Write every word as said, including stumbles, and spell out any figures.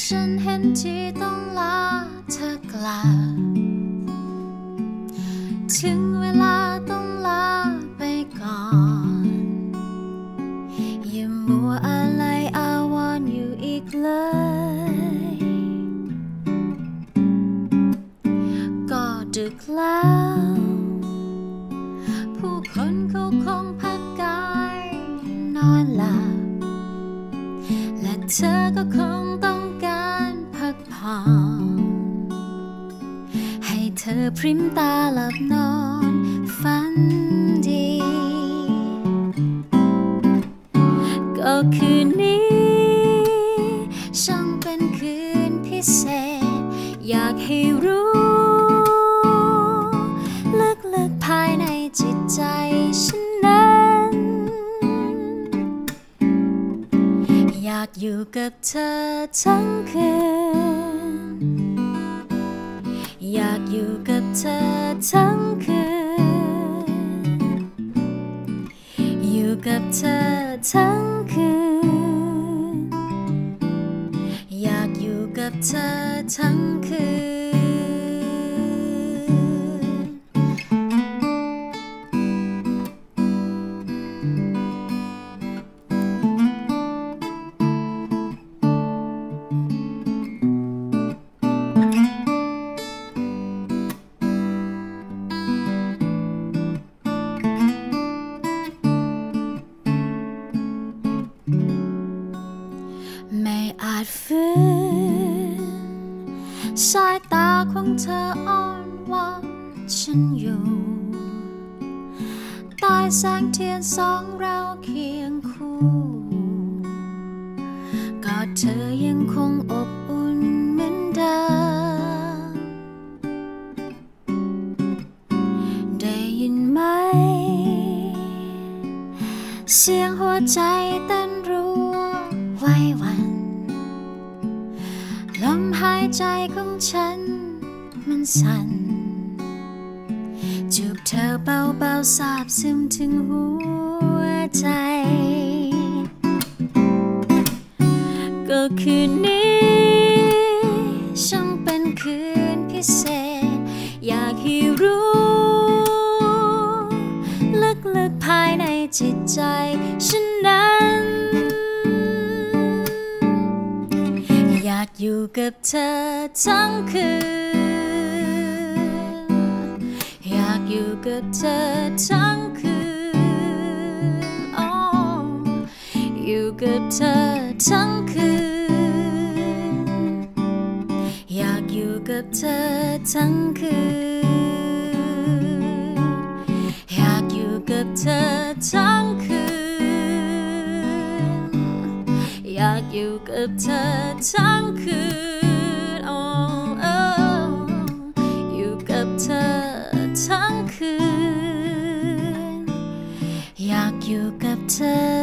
ฉันเห็นที่ต้องลาเธอกลับถึงเวลาต้องลาไปก่อนอย่ามัวอะไรอาวรณ์อยู่อีกเลยก็ดึกแล้วผู้คนเขาคงพักกายนอนหลับและเธอก็คงต้องการพักผ่อนให้เธอพริ้มตาหลับนอนฝันดีก็คืนนี้ช่างเป็นคืนพิเศษอยากให้รู้ลึกๆภายในจิตใจฉันนั้นอยากอยู่กับเธอทั้งคืนอยากอยู่กับเธอทั้งคืนอยู่กับเธอทั้งคืนอยากอยู่กับเธอทั้งคืนไม่อาจฝืนสายตาของเธออ้อนวอนฉันอยู่ใต้แสงเทียนสองเราเคียงคู่กอดเธอยังคงอบอุ่นเหมือนเดิมได้ยินไหมเสียงหัวใจเต้นรัวไว้วันลมหายใจของฉันมันสั่นจูบเธอเบาๆซาบซึมถึงหัวใจก็คืนนี้ช่างเป็นคืนพิเศษอยากให้รู้ลึกๆภายในจิตใจฉันนั้นอยากอยู่กับเธอทั้งคืนอยากอยู่กับเธอทั้งคืนอ๋ออยู่กับเธอทั้งคืนอยากอยู่กับเธอทั้งคืนอยากอยู่กับเธอทั้งคืนอยากอยู่กับเธอทั้งคืนโอ้โอ้อยู่กับเธอทั้งคืนอยากอยู่กับเธอ